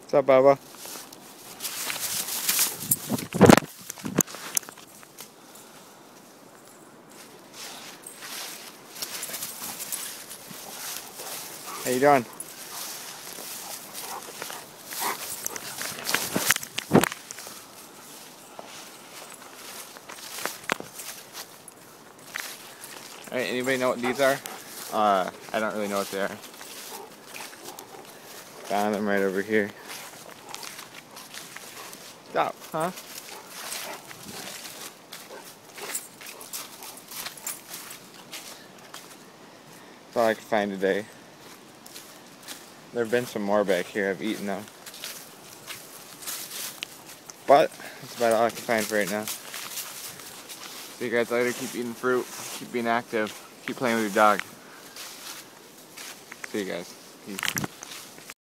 What's up, Bubba? How you doing? Alright, anybody know what these are? I don't really know what they are. Found them right over here. Stop, huh? That's all I could find today. There have been some more back here. I've eaten them. But that's about all I can find for right now. See you guys later. Keep eating fruit. Keep being active. Keep playing with your dog. See you guys. Peace.